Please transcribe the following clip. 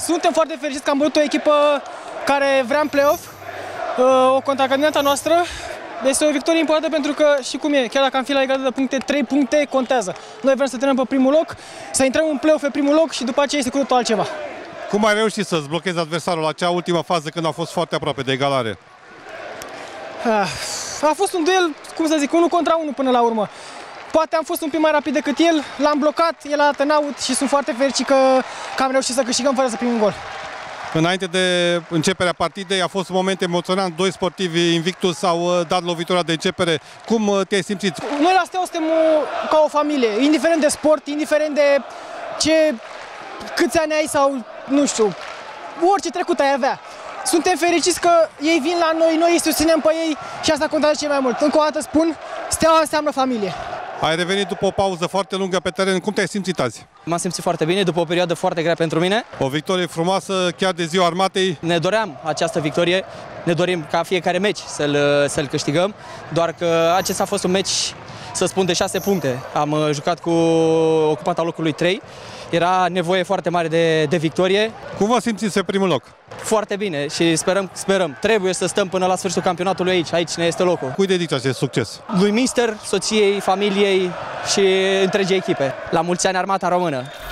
Suntem foarte fericiți că am bătut o echipă care vrea în play-off, o contracandidata noastră. Este o victorie importantă pentru că, și cum e, chiar dacă am fi la egalitate de puncte, 3 puncte contează. Noi vrem să terminăm pe primul loc, să intrăm în play-off pe primul loc și după aceea este cu totul altceva. Cum ai reușit să-ți blochezi adversarul la acea ultimă fază când a fost foarte aproape de egalare? A fost un duel, cum să zic, 1 contra 1 până la urmă. Poate am fost un pic mai rapid decât el, l-am blocat, el a dat în out și sunt foarte fericit că am reușit să câștigăm fără să primim un gol. Înainte de începerea partidei a fost un moment emoționant, 2 sportivi Invictus au dat lovitura de începere. Cum te-ai simțit? Noi la Steaua suntem ca o familie, indiferent de sport, indiferent de câți ani ai sau, nu știu, orice trecut ai avea. Suntem fericiți că ei vin la noi, noi îi susținem pe ei și asta contează cel mai mult. Încă o dată spun, Steaua înseamnă familie. Ai revenit după o pauză foarte lungă pe teren. Cum te-ai simțit azi? M-am simțit foarte bine, după o perioadă foarte grea pentru mine. O victorie frumoasă, chiar de Ziua Armatei. Ne doream această victorie, ne dorim ca fiecare meci să-l câștigăm, doar că acesta a fost un meci, să spun, de 6 puncte. Am jucat cu ocupanta locului 3, era nevoie foarte mare de victorie. Cum vă simțiți pe primul loc? Foarte bine și sperăm, trebuie să stăm până la sfârșitul campionatului aici ne este locul. Cui dedici acest succes? Lui mister, soției, familiei și întregii echipe. La mulți ani Armata Română!